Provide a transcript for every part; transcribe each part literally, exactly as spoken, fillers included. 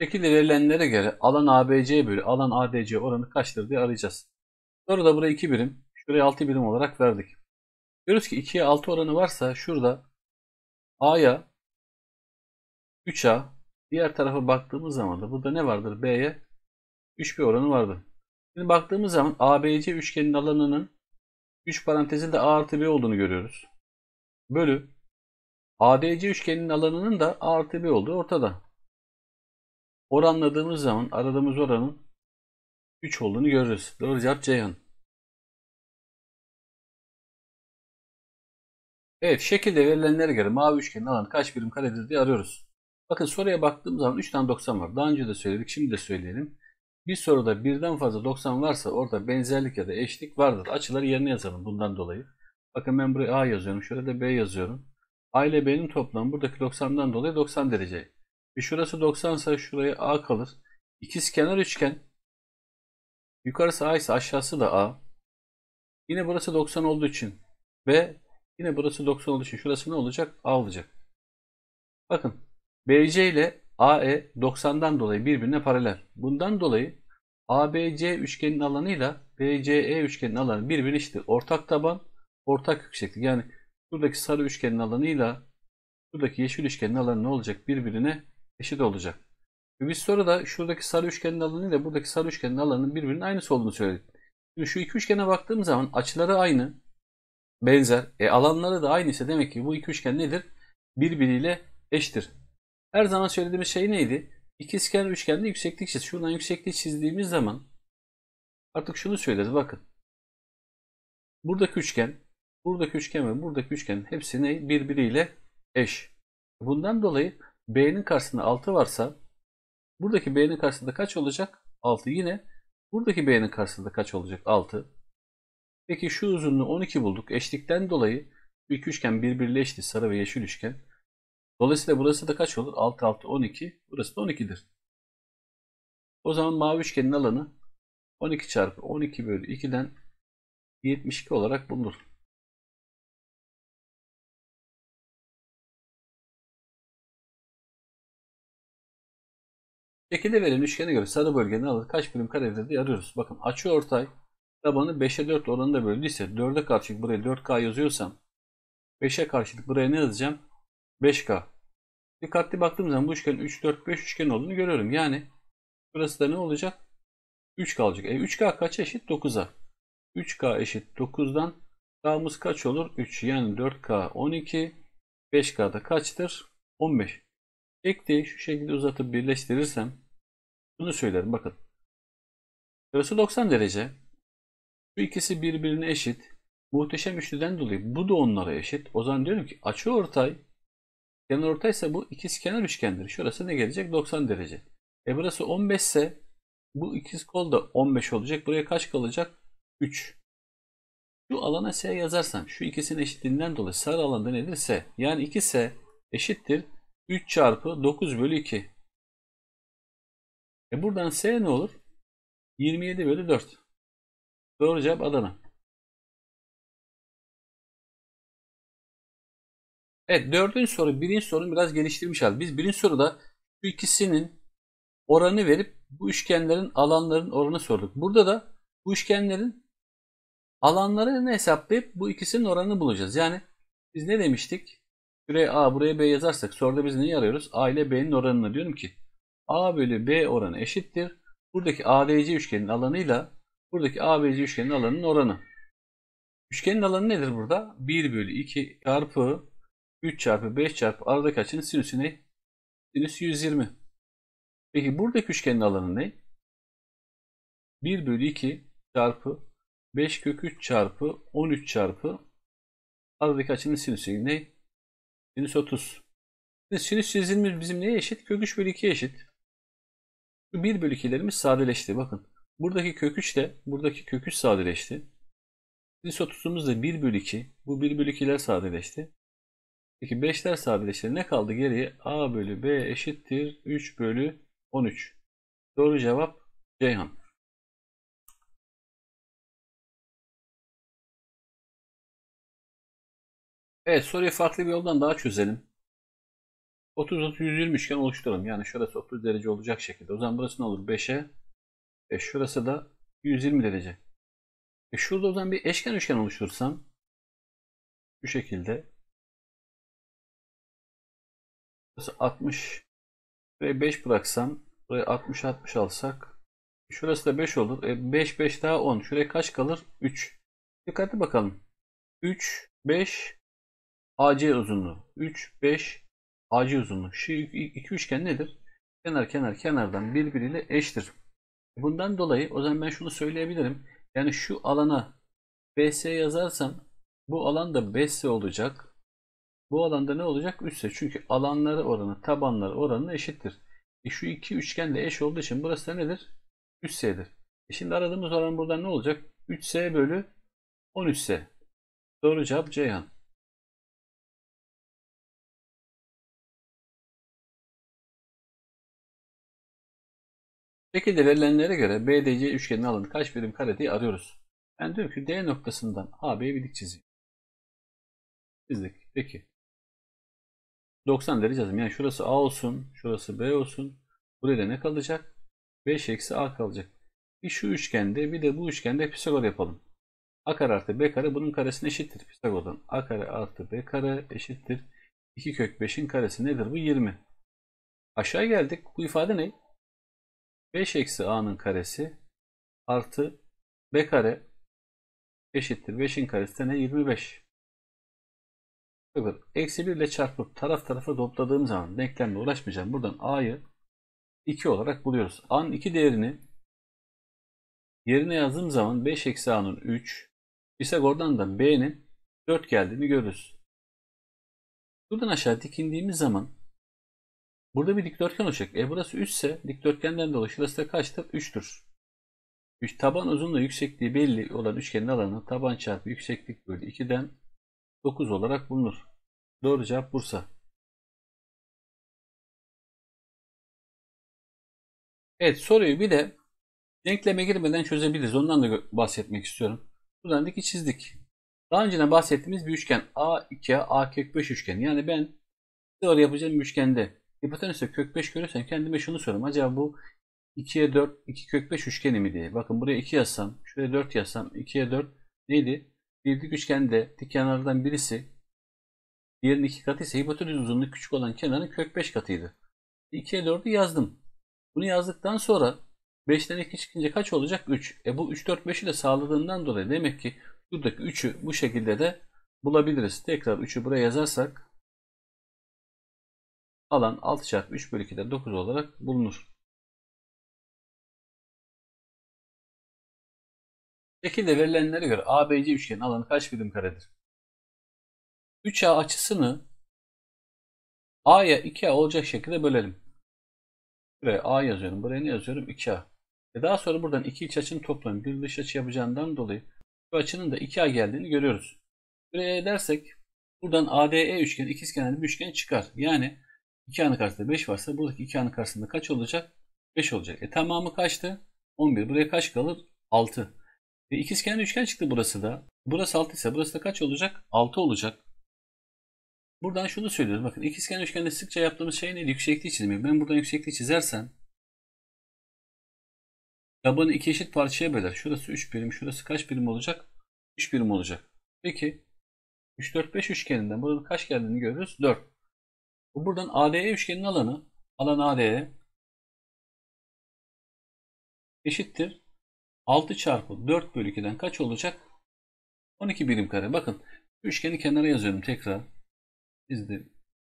Şekilde verilenlere göre alan A B C bölü alan A D C oranı kaçtır diye arayacağız. Sonra da buraya iki birim, şuraya altı birim olarak verdik. Diyoruz ki ikiye altı oranı varsa şurada A'ya üç A, diğer tarafa baktığımız zaman da burada ne vardır? B'ye üç B oranı vardır. Şimdi baktığımız zaman A B C üçgenin alanının üç parantezinde A artı B olduğunu görüyoruz. Bölü A D C üçgeninin alanının da A artı B olduğu ortada. Oranladığımız zaman aradığımız oranın üç olduğunu görürüz. Doğru cevap Ceyhan. Evet, şekilde verilenlere göre mavi üçgenin alanı kaç birim karedir diye arıyoruz. Bakın soruya baktığım zaman üç tane doksan var. Daha önce de söyledik, şimdi de söyleyelim. Bir soruda birden fazla doksan varsa orada benzerlik ya da eşlik vardır. Açıları yerine yazalım bundan dolayı. Bakın ben buraya A yazıyorum. Şurada da B yazıyorum. A ile B'nin toplamı buradaki doksandan dolayı doksan derece. Ve şurası doksan ise şuraya A kalır. İkizkenar üçgen. Yukarısı A ise aşağısı da A. Yine burası doksan olduğu için B, yine burası doksan olduğu için şurası ne olacak? A olacak. Bakın B C ile A E doksandan dolayı birbirine paralel. Bundan dolayı A B C üçgenin alanıyla B C E üçgenin alanı birbirine eşittir. Ortak taban, ortak yükseklik. Yani buradaki sarı üçgenin alanıyla buradaki yeşil üçgenin alanı ne olacak? Birbirine eşit olacak. Ve biz sonra da şuradaki sarı üçgenin alanıyla buradaki sarı üçgenin alanının birbirinin aynısı olduğunu söyledik. Şimdi şu iki üçgene baktığımız zaman açıları aynı, benzer. E alanları da aynı ise demek ki bu iki üçgen nedir? Birbiriyle eşittir. Her zaman söylediğimiz şey neydi? İkizkenar üçgende yükseklik çiz. Şuradan yüksekliği çizdiğimiz zaman artık şunu söyleriz. Bakın. Buradaki üçgen, buradaki üçgen ve buradaki üçgen hepsi ne? Birbiriyle eş. Bundan dolayı B'nin karşısında altı varsa buradaki B'nin karşısında kaç olacak? altı. Yine buradaki B'nin karşısında kaç olacak? altı. Peki şu uzunluğu on iki bulduk. Eşlikten dolayı bu iki üçgen birbiriyle eşit. Sarı ve yeşil üçgen. Dolayısıyla burası da kaç olur? altı, altı, on iki. Burası da on iki'dir. O zaman mavi üçgenin alanı on iki çarpı on iki bölü iki'den yetmiş iki olarak bulunur. Şekilde verilen üçgene göre sarı bölgenin alanı kaç birim karedir diye arıyoruz. Bakın açıortay tabanı beşe dört oranında böldüyse dörde karşılık buraya dört K yazıyorsam beşe karşılık buraya ne yazacağım? beş K. Dikkatli baktığım zaman bu üçgenin üç, dört, beş üçgen olduğunu görüyorum. Yani burası da ne olacak? üç K olacak. E üç K kaç eşit? dokuz'a. üç K eşit dokuz'dan K'mız kaç olur? üç. Yani dört K on iki. beş K'da kaçtır? on beş. Ekliği şu şekilde uzatıp birleştirirsem bunu söylerim. Bakın. Burası doksan derece. Bu ikisi birbirine eşit. Muhteşem üçlüden dolayı bu da onlara eşit. O zaman diyorum ki açıortay kenarortay ise bu ikizkenar üçgendir. Şurası ne gelecek? doksan derece. E burası on beş ise bu ikiz kol da on beş olacak. Buraya kaç kalacak? üç. Şu alana S yazarsam şu ikisinin eşitliğinden dolayı sarı alanda nedir? S. Yani iki S eşittir üç çarpı dokuz bölü iki. E buradan S ne olur? yirmi yedi bölü dört. Doğru cevap Adana. Evet, dördüncü soru birinci sorunu biraz geliştirmiş halde. Biz birinci soruda şu ikisinin oranı verip bu üçgenlerin alanların oranı sorduk. Burada da bu üçgenlerin alanlarını hesaplayıp bu ikisinin oranını bulacağız. Yani biz ne demiştik? Buraya A, buraya B yazarsak soruda biz neyi arıyoruz? A ile B'nin oranını. Diyorum ki A bölü B oranı eşittir. Buradaki A D C üçgenin alanıyla buradaki A B C üçgenin alanının oranı. Üçgenin alanı nedir burada? bir bölü iki çarpı üç çarpı beş çarpı aradaki açının sinüsü ne? Sinüs yüz yirmi. Peki buradaki üçgenin alanı ne? bir bölü iki çarpı beş kök üç çarpı on üç çarpı aradaki açının sinüsü ne? Sinüs otuz. Sinüs yüz yirmi bizim neye eşit? Kök üç bölü iki'ye eşit. Şu bir bölü iki'lerimiz sadeleşti. Bakın. Buradaki kök üç ile buradaki kök üç sadeleşti. Sinüs otuz'umuz da bir bölü iki. Bu bir bölü iki'ler sadeleşti. Peki beş'ler sadeleşti. Ne kaldı geriye? A bölü B eşittir üç bölü on üç. Doğru cevap Ceyhan. Evet, soruyu farklı bir yoldan daha çözelim. otuz otuz yüz yirmi üçgen oluşturalım. Yani şurası otuz derece olacak şekilde. O zaman burası ne olur? beşe beş. Şurası da yüz yirmi derece. E şurada o zaman bir eşken üçgen oluştursam şu şekilde. Burası altmış. Buraya beş bıraksam. Buraya altmış altmış alsak. Şurası da beş olur. E beş beş daha on. Şuraya kaç kalır? üç. Dikkatli bakalım. üç beş A C uzunluğu. üç beş A C uzunluğu. Şu iki üçgen nedir? Kenar kenar kenardan birbiriyle eşittir. Bundan dolayı o zaman ben şunu söyleyebilirim. Yani şu alana B S yazarsam bu alan da beş S olacak. Bu alanda ne olacak? üç S. Çünkü alanları oranı, tabanları oranı eşittir. E şu iki üçgen de eş olduğu için burası da nedir? üç S'dir. E şimdi aradığımız oran buradan ne olacak? üç S bölü on üç S. Doğru cevap Ceyhan. Şekilde verilenlere göre B D C üçgenin alanı kaç birim kare diye arıyoruz. Ben diyorum ki D noktasından A B'ye bir dik çizeyim. Çizdik. Peki. doksan derece yazayım. Yani şurası A olsun, şurası B olsun. Buraya da ne kalacak? beş eksi A kalacak. Bir şu üçgende bir de bu üçgende Pisagor yapalım. A kare artı B kare bunun karesine eşittir. Pisagor'dan A kare artı B kare eşittir. iki kök beşin karesi nedir bu? yirmi. Aşağı geldik. Bu ifade ne? beş eksi A'nın karesi artı B kare eşittir. beşin karesi de ne? yirmi beş. Bakın eksi bir ile çarpıp taraf tarafa topladığım zaman denklemle uğraşmayacağım. Buradan A'yı iki olarak buluyoruz. A'nın iki değerini yerine yazdığım zaman beş eksi A'nın üç. Pisagor'dan da B'nin dört geldiğini görürüz. Buradan aşağı dikindiğimiz zaman burada bir dikdörtgen olacak. E burası üç ise dikdörtgenden dolayı şurası da kaçtır? üçtür. üç, taban uzunluğu yüksekliği belli olan üçgenin alanı taban çarpı yükseklik bölü ikiden dokuz olarak bulunur. Doğru cevap Bursa. Evet, soruyu bir de denkleme girmeden çözebiliriz. Ondan da bahsetmek istiyorum. Buradan dik çizdik. Daha önceden bahsettiğimiz bir üçgen A iki A, A kök beş üçgeni. Yani ben doğru yapacağım bir üçgende hipotenüste kök beş görürsem kendime şunu soruyorum. Acaba bu ikiye dört, iki kök beş üçgeni mi diye. Bakın buraya iki yazsam, şuraya dört yazsam, ikiye dört neydi? Bir dik üçgende dik kenarlardan birisi diğerinin iki katı ise hipotenüs uzunluğu küçük olan kenarın kök beş katıydı. ikiye dördü yazdım. Bunu yazdıktan sonra beşten iki çıkınca kaç olacak? üç. E bu üç, dört, beşi de sağladığından dolayı demek ki buradaki üçü bu şekilde de bulabiliriz. Tekrar üçü buraya yazarsak alan altı çarpı üç bölü ikiden dokuz olarak bulunur. Şekilde verilenlere göre A B C üçgenin alanı kaç birim karedir? üç A açısını A'ya iki A olacak şekilde bölelim. Buraya A yazıyorum. Buraya ne yazıyorum? iki A. Ve daha sonra buradan iki iç açının toplamı bir dış açı yapacağından dolayı bu açının da iki A geldiğini görüyoruz. Buraya dersek buradan A D E üçgeni ikizkenarlı bir üçgen çıkar. Yani iki A'nın karşısında beş varsa buradaki iki A'nın karşısında kaç olacak? beş olacak. E tamamı kaçtı? on bir. Buraya kaç kalır? altı. E ikizkenarlı üçgen çıktı burası da. Burası altı ise burası da kaç olacak? altı olacak. Buradan şunu söylüyoruz. Bakın ikizkenar üçgende sıkça yaptığımız şey neydi? Yüksekliği çizmek. Ben buradan yüksekliği çizersem tabanı iki eşit parçaya böler. Şurası üç birim. Şurası kaç birim olacak? üç birim olacak. Peki üç, dört, beş üçgeninden burada kaç geldiğini görürüz? dört. Bu buradan A D E üçgenin alanı alan A D E eşittir. altı çarpı dört bölü ikiden kaç olacak? on iki birim kare. Bakın üçgeni kenara yazıyorum tekrar. Çizdim.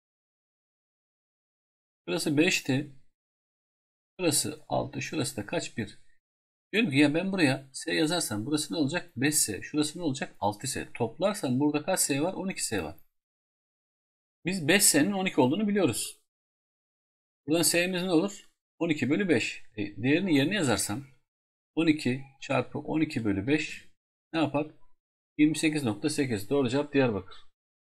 Burası beşti. Burası altı. Şurası da kaç bir? Diyorum ki ya ben buraya S yazarsam burası ne olacak? beş S. Şurası ne olacak? altı S. Toplarsam burada kaç S var? on iki S var. Biz beş S'nin on iki olduğunu biliyoruz. Buradan S'miz ne olur? on iki bölü beş. E, değerini yerine yazarsam on iki çarpı on iki bölü beş ne yapar? yirmi sekiz nokta sekiz. Doğru cevap Diyarbakır.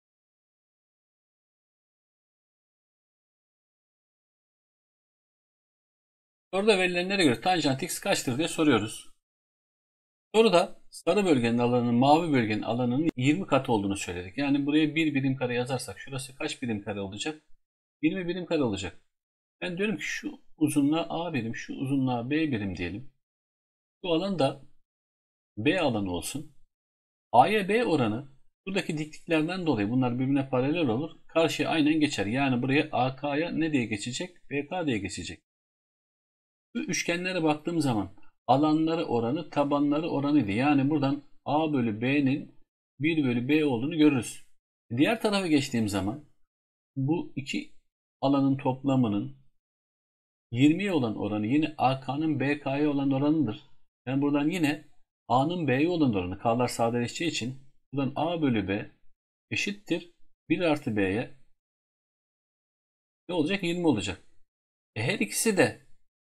Soruda verilenlere göre tanjant x kaçtır diye soruyoruz. Soruda sarı bölgenin alanının mavi bölgenin alanının yirmi katı olduğunu söyledik. Yani buraya bir birim kare yazarsak şurası kaç birim kare olacak? yirmi birim kare olacak. Ben diyorum ki şu uzunluğa A birim, şu uzunluğa B birim diyelim. Bu alan da B alanı olsun. A'ya B oranı buradaki dikliklerden dolayı bunlar birbirine paralel olur. Karşıya aynen geçer. Yani buraya A K'ya ne diye geçecek? B K diye geçecek. Bu üçgenlere baktığım zaman alanları oranı tabanları oranıydı. Yani buradan A bölü B'nin bir bölü B olduğunu görürüz. Diğer tarafa geçtiğim zaman bu iki alanın toplamının yirmiye olan oranı yine A K'nın B K'ya olan oranıdır. Yani buradan yine A'nın B'ye olan oranı K'lar sadeleşeceği için buradan A bölü B eşittir bir artı B'ye ne olacak? yirmi olacak. E her ikisi de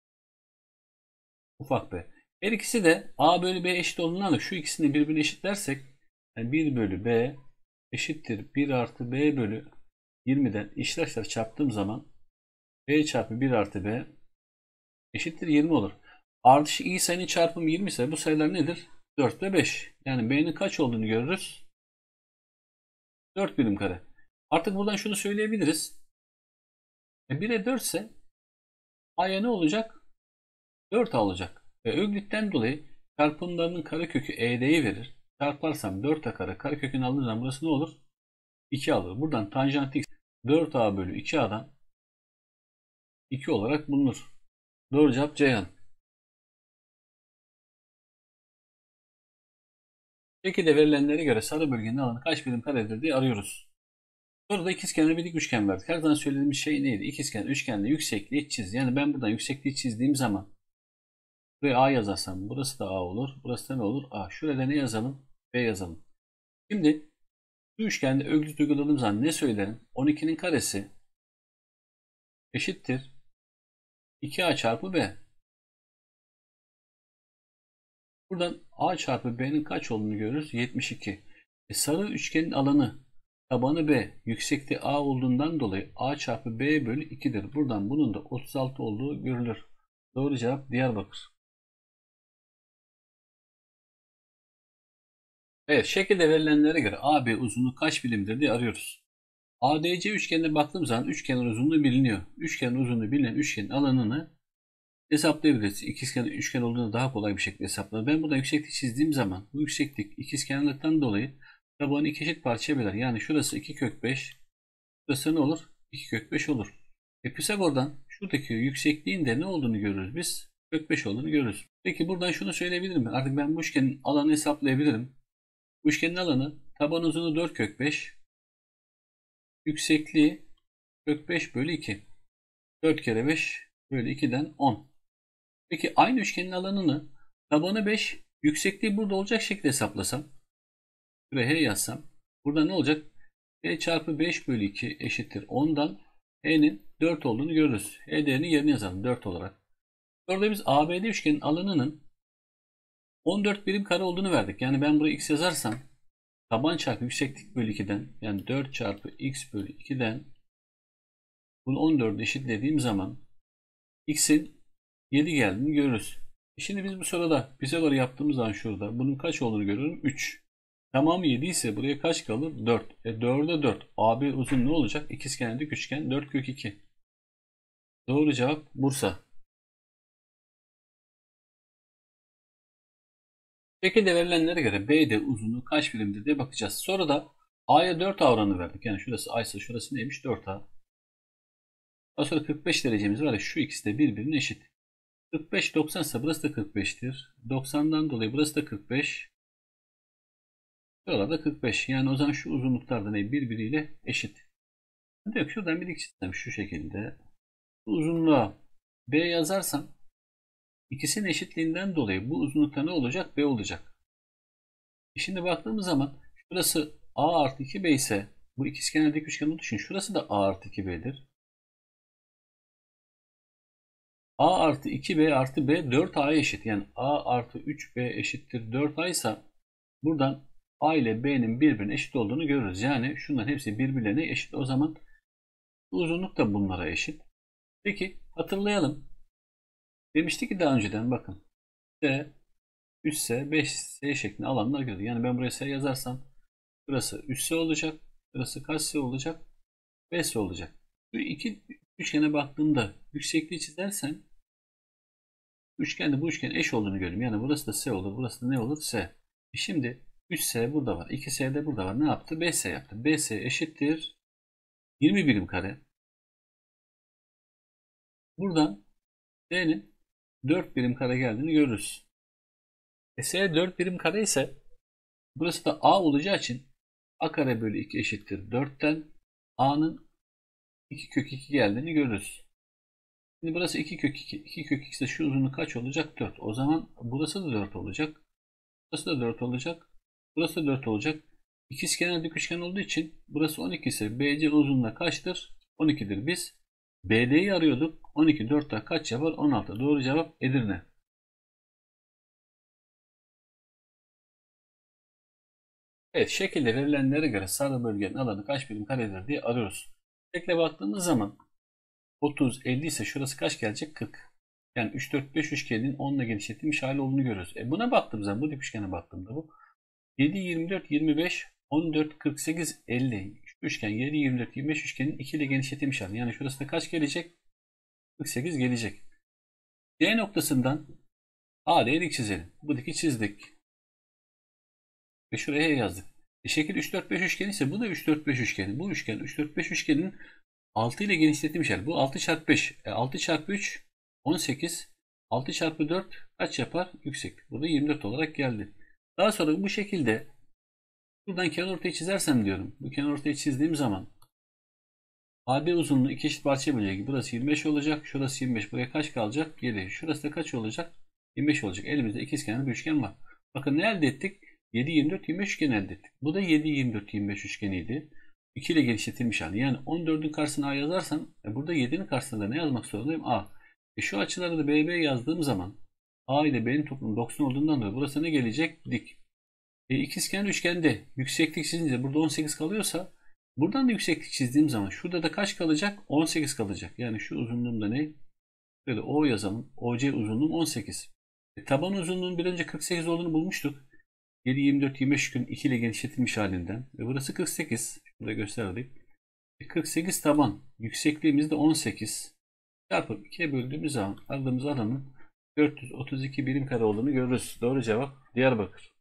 ufak B. Her ikisi de A bölü B eşit olduğundan da şu ikisini birbirine eşitlersek yani bir bölü B eşittir bir artı B bölü yirmiden işler işler çarptığım zaman B çarpı bir artı B eşittir yirmi olur. Ardışık iyi sayının çarpımı yirmi ise bu sayılar nedir? dört ve beş. Yani B'nin kaç olduğunu görürüz? dört birim kare. Artık buradan şunu söyleyebiliriz. E bire dört ise A'ya ne olacak? dört A olacak. Ve Öklit'ten dolayı çarpımlarının karekökü E D'yi verir. Çarparsam dört A kare karekökünü aldığım zaman burası ne olur? iki alır. Buradan tanjant x dört A bölü iki A'dan iki olarak bulunur. Doğru cevap Ceyhan. Şekilde verilenlere göre sarı bölgenin alanı kaç birim karedir diye arıyoruz. Soruda ikizkenar bir dik üçgen verdik. Her zaman söylediğimiz şey neydi? İkizkenar üçgende yüksekliği çiz. Yani ben buradan yüksekliği çizdiğim zaman buraya A yazarsam burası da A olur. Burası da ne olur? A. Şurada ne yazalım? B yazalım. Şimdi bu üçgende öklit uyguladığım zaman ne söylerim? on ikinin karesi eşittir iki A çarpı B. Buradan A çarpı B'nin kaç olduğunu görürüz? yetmiş iki. E sarı üçgenin alanı tabanı B, yüksekliği A olduğundan dolayı A çarpı B bölü iki'dir. Buradan bunun da otuz altı olduğu görülür. Doğru cevap Diyarbakır. Evet, şekilde verilenlere göre A B uzunluğu kaç birimdir diye arıyoruz. A D C üçgenine baktığım zaman üçgenin uzunluğu biliniyor. Üçgenin uzunluğu bilinen üçgenin alanını hesaplayabiliriz. İkizkenar üçgen olduğunda daha kolay bir şekilde hesaplar. Ben burada yükseklik çizdiğim zaman bu yükseklik ikizkenarlıktan dolayı tabanı iki eşit parçaya böler. Yani şurası iki kök beş. Şurası ne olur? iki kök beş olur. E Pisagor'dan şuradaki yüksekliğin de ne olduğunu görürüz biz? Kök beş olduğunu görürüz. Peki buradan şunu söyleyebilirim mi? Artık ben bu üçgenin alanını hesaplayabilirim. Bu üçgenin alanı taban uzunluğu dört kök beş. Yüksekliği kök beş bölü iki. dört kere beş bölü iki'den on. Peki aynı üçgenin alanını tabanı beş, yüksekliği burada olacak şekilde hesaplasam. Buraya H yazsam. Burada ne olacak? H çarpı beş bölü iki eşittir on'dan H'nin dört olduğunu görürüz. H değerini yerine yazalım dört olarak. Orada biz A B D üçgenin alanının on dört birim kare olduğunu verdik. Yani ben buraya x yazarsam taban çarpı yükseklik bölü iki'den yani dört çarpı x bölü iki'den bunu on dört'e eşitlediğim zaman x'in yedi geldiğini görürüz. Şimdi biz bu soruda Pisagor yaptığımız zaman şurada bunun kaç olduğunu görüyorum? üç. Tamamı yedi ise buraya kaç kalır? dört. E dört'e dört. A B uzun ne olacak? İkizkenar dik üçgen dört kök iki. Doğru cevap Bursa. Şekilde verilenlere göre B D uzunluğu kaç birimdir diye bakacağız. Sonra da A'ya dört A oranı verdik. Yani şurası A ise şurası neymiş? dört A. Daha sonra kırk beş derecemiz var ya şu ikisi de birbirine eşit. kırk beş doksan ise burası da kırk beş'tir. doksan'dan dolayı burası da kırk beş. Şuralarda kırk beş. Yani o zaman şu uzunluklar da ne? Birbiriyle eşit. Diyor şuradan bir dik çizsem şu şekilde. Bu uzunluğa B yazarsam ikisinin eşitliğinden dolayı bu uzunlukta ne olacak? B olacak. Şimdi baktığımız zaman şurası A artı iki B ise bu ikizkenar dik üçgeni düşün. Şurası da A artı iki B'dir. A artı iki B artı B dört A'ya eşit. Yani A artı üç B eşittir dört A ise buradan A ile B'nin birbirine eşit olduğunu görürüz. Yani şunların hepsi birbirlerine eşit. O zaman uzunluk da bunlara eşit. Peki hatırlayalım. Demiştik ki daha önceden bakın. S üç S beş S şeklinde alanlar görüyor. Yani ben buraya S yazarsam burası üç S olacak. Burası kaç S olacak? beş S olacak. Bu iki üçgene baktığımda yüksekliği çizersem üçgende bu üçgen eş olduğunu görüyorum. Yani burası da S olur. Burası da ne olur? S. E şimdi üç S burada var. iki S de burada var. Ne yaptı? beş S yaptı. beş S eşittir yirmi birim kare. Buradan D'nin dört birim kare geldiğini görürüz. E S dört birim kare ise burası da A olacağı için A kare bölü iki eşittir dörtten A'nın iki kök iki geldiğini görürüz. Şimdi burası iki kök iki. iki kök iki ise şu uzunluk kaç olacak? dört. O zaman burası da dört olacak. Burası da dört olacak. Burası da dört olacak. İkizkenar dik üçgen olduğu için burası on iki ise B C uzunluğu kaçtır? on ikidir. Biz B D'yi arıyorduk. on iki dörtte kaç yapar? on altı. Doğru cevap Edirne. Evet, şekilde verilenlere göre sarı bölgenin alanı kaç birim karedir diye arıyoruz. Şekle baktığımız zaman otuz, elli ise şurası kaç gelecek? kırk. Yani üç, dört, beş üçgenin on ile genişletilmiş hali olduğunu görüyoruz. E buna baktığım zaman, bu dik üçgene baktığımda bu yedi, yirmi dört, yirmi beş, on dört, kırk sekiz, elli. Şu üçgen yedi, yirmi dört, yirmi beş üçgenin iki ile genişletilmiş hali. Yani şurası da kaç gelecek? kırk sekiz gelecek. D noktasından A D'ye dik çizelim. Bu diki çizdik. Ve şuraya yazdık. E şekil üç, dört, beş üçgeni ise bu da üç, dört, beş üçgeni. Bu üçgen üç, dört, beş üçgenin altı ile genişletilmiş hali. Bu altı çarpı beş. E altı çarpı üç on sekiz. altı çarpı dört kaç yapar? Yüksek. Burada yirmi dört olarak geldi. Daha sonra bu şekilde buradan kenarortayı çizersem diyorum. Bu kenarortayı çizdiğim zaman A B uzunluğu iki eşit parçaya bölecek. Burası yirmi beş olacak. Şurası yirmi beş. Buraya kaç kalacak? yedi. Şurası da kaç olacak? yirmi beş olacak. Elimizde ikizkenar bir üçgen var. Bakın ne elde ettik? yedi, yirmi dört, yirmi beş üçgeni elde ettik. Bu da yedi, yirmi dört, yirmi beş üçgeniydi. iki ile genişletilmiş hali. Yani on dördün karşısına A yazarsam e burada yedinin karşısında ne yazmak zorundayım? A. E şu açıları da B B yazdığım zaman A ile B'nin toplamı doksan olduğundan dolayı burası ne gelecek? Dik. E, ikizkenar üçgende yükseklik çizince burada on sekiz kalıyorsa buradan da yükseklik çizdiğim zaman şurada da kaç kalacak? on sekiz kalacak. Yani şu uzunluğum da ne? Böyle O yazalım. O C uzunluğum on sekiz. E, taban uzunluğunun bir önce kırk sekiz olduğunu bulmuştuk. yedi, yirmi dört, yirmi beş gün iki ile genişletilmiş halinden. Ve burası kırk sekiz. Burada gösterdik. E, kırk sekiz taban. Yüksekliğimiz de on sekiz. Çarpıp ikiye böldüğümüz zaman aldığımız alanın dört yüz otuz iki birim kare olduğunu görürüz. Doğru cevap Diyarbakır.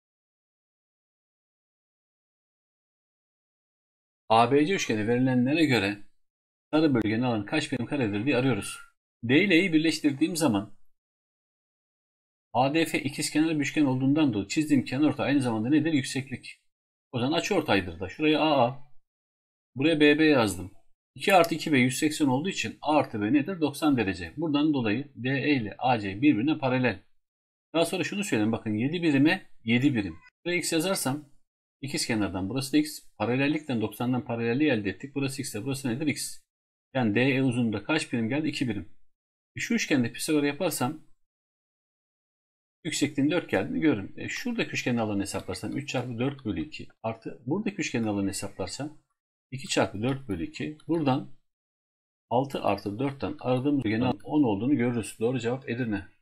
A B C üçgeni verilenlere göre sarı bölgenin alanı kaç birim karedir diye arıyoruz. D ile E'yi birleştirdiğim zaman A D F ikizkenar bir üçgen olduğundan dolayı çizdiğim kenarortay aynı zamanda nedir? Yükseklik. O zaman açıortaydır da. Şuraya A A. Buraya B B yazdım. iki artı iki B yüz seksen olduğu için A artı B nedir? doksan derece. Buradan dolayı D E ile A C birbirine paralel. Daha sonra şunu söyleyeyim. Bakın yedi birime yedi birim. Buraya X yazarsam ikizkenardan burası da X. Paralellikten doksandan paralelliği elde ettik. Burası X ise burası nedir? X. Yani D E uzunluğunda kaç birim geldi? iki birim. Şu üçgende Pisagor yaparsam yüksekliğin dört geldiğini görürüm. E şuradaki üçgenin alanını hesaplarsam üç çarpı dört bölü iki artı buradaki üçgenin alanını hesaplarsam iki çarpı dört bölü iki. Buradan altı artı dörtten aradığımız üçgenin on olduğunu görürüz. Doğru cevap Edirne.